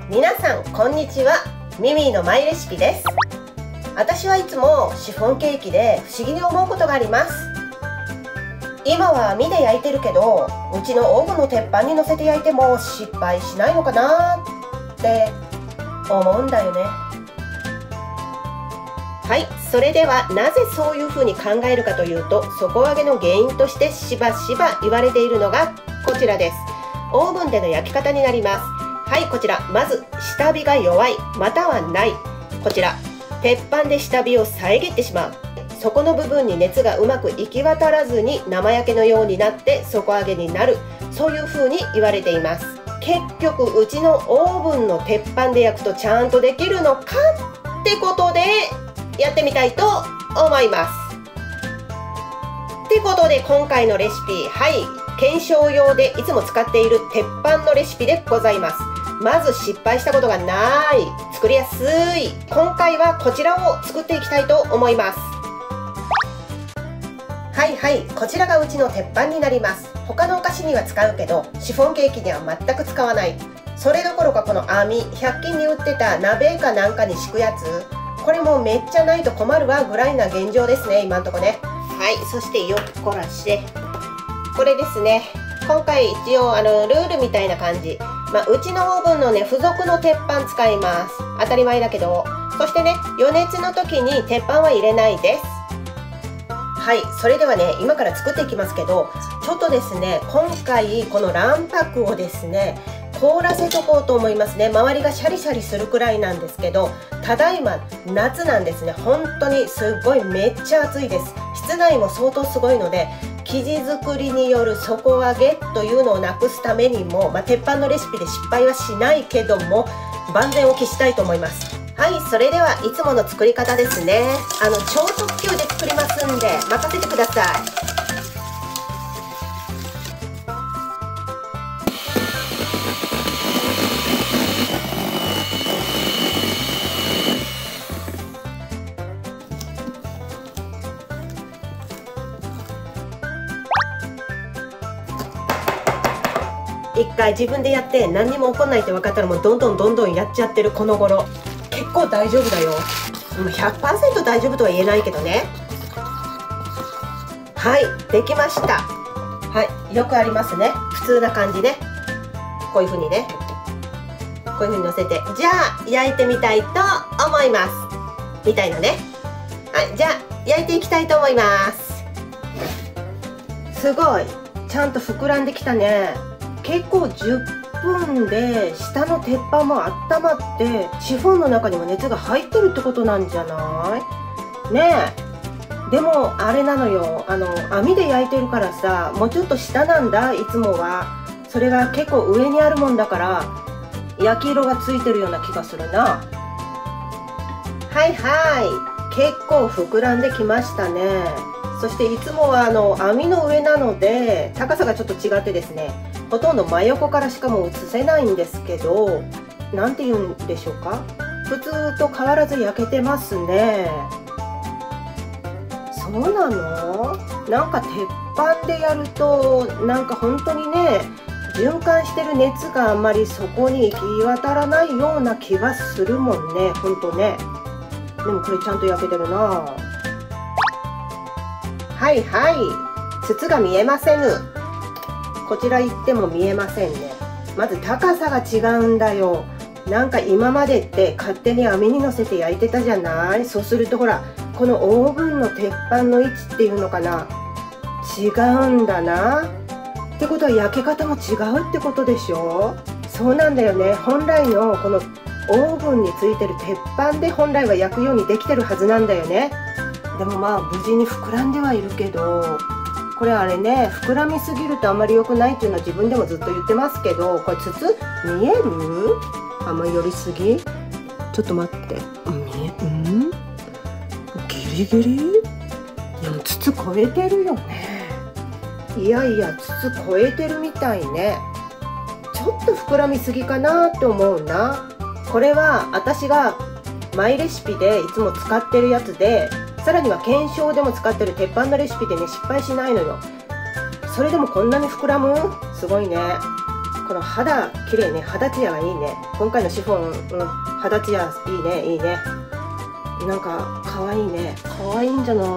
皆さんこんにちは。ミミのマイレシピです。私はいつもシフォンケーキで不思議に思うことがあります。今は網で焼いてるけど、うちのオーブンの鉄板に乗せて焼いても失敗しないのかなって思うんだよね。はい、それではなぜそういうふうに考えるかというと、底上げの原因としてしばしば言われているのがこちらです。オーブンでの焼き方になります。はい、こちら、まず下火が弱いまたはない、こちら鉄板で下火を遮ってしまう、そこの部分に熱がうまく行き渡らずに生焼けのようになって底上げになる、そういう風に言われています。結局うちのオーブンの鉄板で焼くとちゃんとできるのかってことでやってみたいと思います。ってことで今回のレシピ、はい、検証用でいつも使っている鉄板のレシピでございます。まず失敗したことがない、作りやすい、今回はこちらを作っていきたいと思います。はいはい、こちらがうちの鉄板になります。他のお菓子には使うけどシフォンケーキには全く使わない。それどころかこの網、100均に売ってた鍋かなんかに敷くやつ、これもめっちゃないと困るわぐらいな現状ですね、今んとこね。はい、そしてよっこらしてこれですね。今回一応ルールみたいな感じ、うちのオーブンのね付属の鉄板使います。当たり前だけど。そしてね、余熱の時に鉄板は入れないです。はい、それではね今から作っていきますけど、ちょっとですね今回この卵白をですね凍らせとこうと思いますね。周りがシャリシャリするくらいなんですけど、ただいま夏なんですね。本当にすっごいめっちゃ暑いです。室内も相当すごいので、生地作りによる底上げというのをなくすためにも、鉄板のレシピで失敗はしないけども万全を期したいと思います。はい、それではいつもの作り方ですね。超特急で作りますんで任せてください。一回自分でやって何にも起こんないって分かったら、もうどんどんやっちゃってるこの頃、結構大丈夫だよ。100% 大丈夫とは言えないけどね。はい、できました。はい、よくありますね、普通な感じね。こういう風にね、こういう風にのせて、じゃあ焼いてみたいと思いますみたいなね。はい、じゃあ焼いていきたいと思います。すごいちゃんと膨らんできたね。結構10分で下の鉄板も温まってシフォンの中にも熱が入ってるってことなんじゃないねえ。でもあれなのよ、網で焼いてるからさ、もうちょっと下なんだいつもは。それが結構上にあるもんだから焼き色がついてるような気がするな。はいはい、結構膨らんできましたね。そしていつもは網の上なので高さがちょっと違ってですね、ほとんど真横からしかも映せないんですけど、なんて言うんでしょうか、普通と変わらず焼けてますね。そうなの？なんか鉄板でやるとなんか本当にね、循環してる熱があんまりそこに行き渡らないような気がするもんね、ほんとね。でもこれちゃんと焼けてるな。はいはい、筒が見えませぬ。こちら行っても見えませんね。まず高さが違うんだよ。なんか今までって勝手に網に乗せて焼いてたじゃない。そうするとほら、このオーブンの鉄板の位置っていうのかな、違うんだな。ってことは焼け方も違うってことでしょ。そうなんだよね。本来のこのオーブンについてる鉄板で本来は焼くようにできてるはずなんだよね。でも無事に膨らんではいるけど、これあれね、膨らみすぎるとあんまり良くないっていうのは自分でもずっと言ってますけど、これ筒見える？あんまり寄りすぎ？ちょっと待って、ギリギリ？でも筒超えてるよね。いやいや、筒超えてるみたいね。ちょっと膨らみすぎかなって思うな。これは私がマイレシピでいつも使ってるやつで、さらには検証でも使ってる鉄板のレシピでね、失敗しないのよ。それでもこんなに膨らむ？すごいね。 この肌綺麗ね、肌ツヤがいいね。今回のシフォン、肌ツヤいいね、いいね。なんか可愛いね。可愛いんじゃない？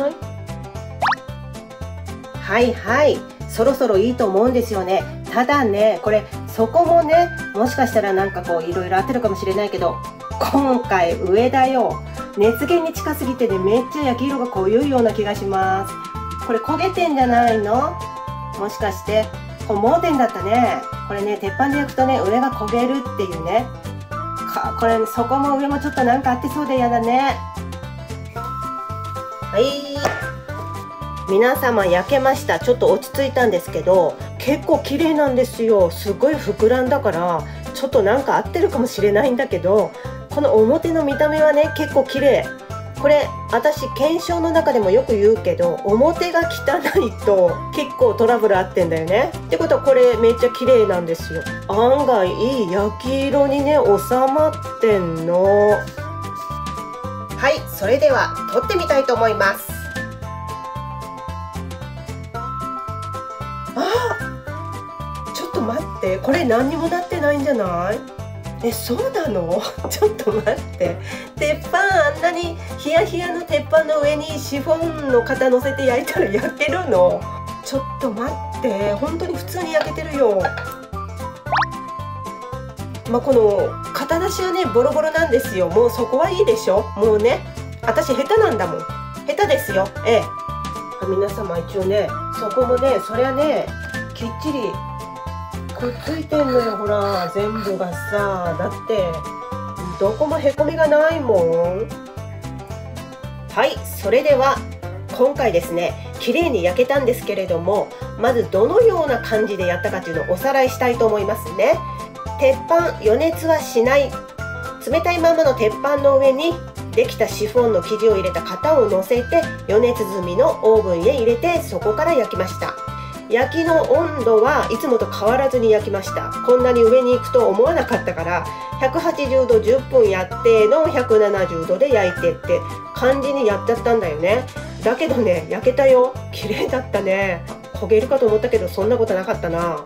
はいはい、そろそろいいと思うんですよね。ただね、これそこもね、もしかしたらなんかこういろいろ合ってるかもしれないけど、今回上だよ。熱源に近すぎてね、めっちゃ焼き色が濃いような気がします。これ焦げてんじゃないの？もしかしてこれ盲点だったね。これね、鉄板で焼くとね、上が焦げるっていうね。これそこも上もちょっとなんかあってそうで嫌だね。はい、皆様焼けました。ちょっと落ち着いたんですけど、結構綺麗なんですよ。すごい膨らんだからちょっとなんか合ってるかもしれないんだけど、この表の見た目はね、結構綺麗。これ私検証の中でもよく言うけど、表が汚いと結構トラブルあってんだよね。ってことはこれめっちゃ綺麗なんですよ。案外いい焼き色にね収まってんの。はい、それでは撮ってみたいと思います。ちょっと待って、これ何にもなってないんじゃない？そうなの？ちょっと待って、鉄板あんなにヒヤヒヤの鉄板の上にシフォンの型乗せて焼いたら焼けるの？ちょっと待って、本当に普通に焼けてるよ。この型出しはねボロボロなんですよ。もうそこはいいでしょ。もうね、私下手なんだもん。下手ですよ。皆様一応ね、そこもね、そりゃねきっちりくっついてんのよ。ほら全部がさ、だってどこもへこみがないもん。はい、それでは今回ですね、綺麗に焼けたんですけれども、まずどのような感じでやったかというのをおさらいしたいと思いますね。鉄板予熱はしない。冷たいままの鉄板の上にできたシフォンの生地を入れた型を乗せて、余熱済みのオーブンへ入れて、そこから焼きました。焼きの温度はいつもと変わらずに焼きました。こんなに上に行くと思わなかったから、180度10分やっての170度で焼いてって感じにやっちゃったんだよね。だけどね、焼けたよ。綺麗だったね。焦げるかと思ったけどそんなことなかったな。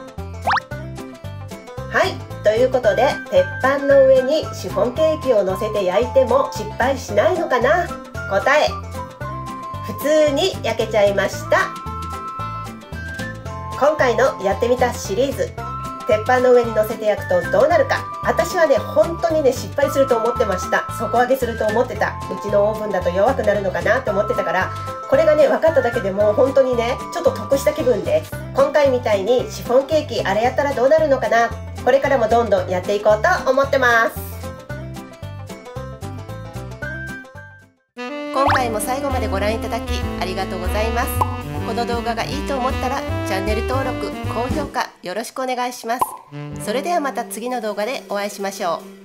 はい、ということで鉄板の上にシフォンケーキを乗せて焼いても失敗しないのかな？答え、普通に焼けちゃいました。今回のやってみたシリーズ、鉄板の上に乗せて焼くとどうなるか。私はね、本当にね失敗すると思ってました。底上げすると思ってた。うちのオーブンだと弱くなるのかなって思ってたから、これがね分かっただけでも本当にねちょっと得した気分です。今回みたいにシフォンケーキあれやったらどうなるのかな。これからもどんどんやっていこうと思ってます。今回も最後までご覧いただきありがとうございます。この動画がいいと思ったらチャンネル登録、高評価よろしくお願いします。それではまた次の動画でお会いしましょう。